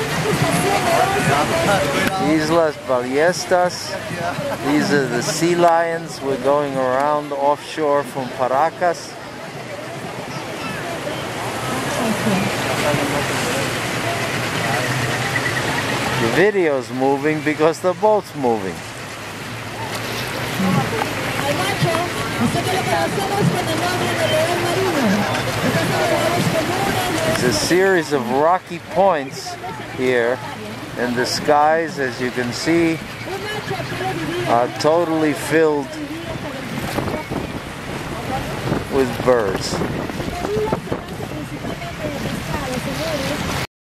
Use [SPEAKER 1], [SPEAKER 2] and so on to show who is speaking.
[SPEAKER 1] Islas Ballestas. These are the sea lions. We're going around offshore from Paracas. The video's moving because the boat's moving. It's a series of rocky points here, and the skies, as you can see, are totally filled with birds.